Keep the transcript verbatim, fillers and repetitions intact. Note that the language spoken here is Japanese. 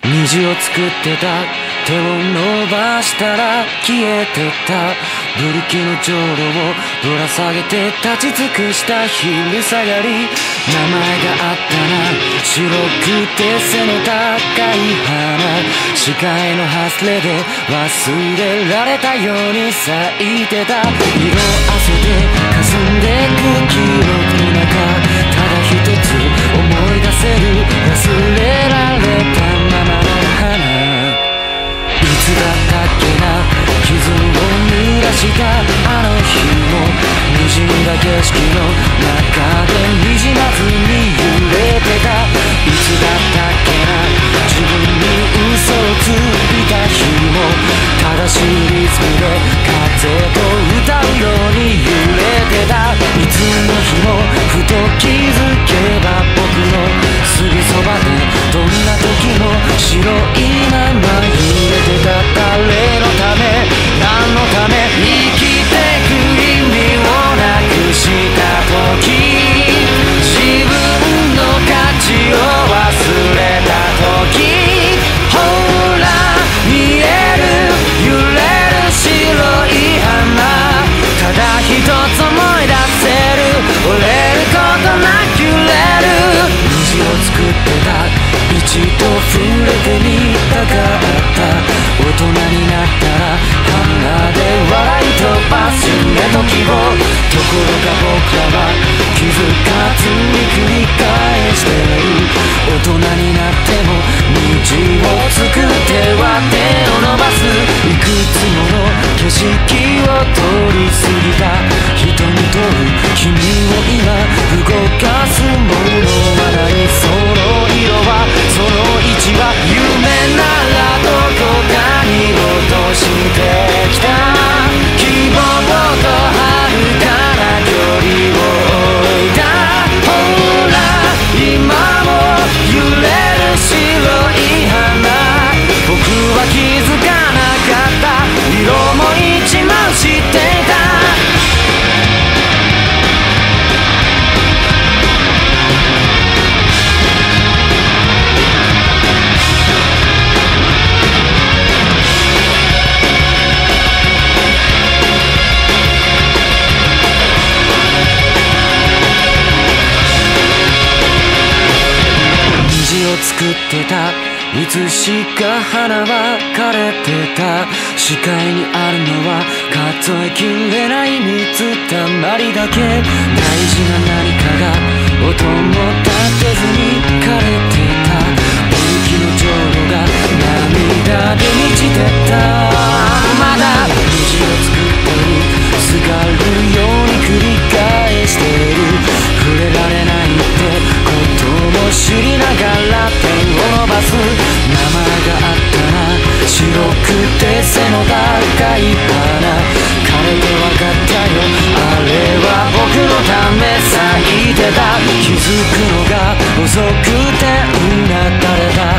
虹を作ってた手を伸ばしたら消えてたブリキのじょうろをぶら下げて立ち尽くした昼下がり名前があったな白くて背の高い花視界のハスレで忘れられたように咲いてた色あせて霞んでく記憶の中ただ一つ思い出せる忘れられたままの花いつだったっけな傷を濡らしたあの日も滲んだ景色の中でにじまずに揺れてたいつだったっけな自分に嘘をついた日も正しいリズムで風と歌うように揺れてたいつの日もふと気づけば僕のすぐそばでどんな時も白いまま揺れてた誰のため何のため生きてく意味をなくした時自分の価値を忘れた時ほら見える揺れる白い花ただ一つ思い出せる折れることなく揺れる虹を作ってた一度触れてみたかった大人になったら花で笑い飛ばす夢と希望ところが僕らは気づかずに繰り返してる大人になっても虹を作っては手を伸ばすいくつもの景色を通り過ぎた人に問う君を今動かすものは何その色はその位置は夢ならどこかに落としてきた希望と遥かな距離を置いたほら今も揺れる白い花僕は気づかなかった色も一枚知っていた作ってたいつしか花は枯れてた視界にあるのは数えきれない水たまりだけ大事な何かが音も立てずに枯れてたブリキのじょうろが涙で満ちてたまだ虹を作ってるすがるように繰り返してる触れられないってことも知りながら手を伸ばす名前があったな白くて背の高い花枯れてわかったよあれは僕のため咲いてた気づくのが遅くてうなだれた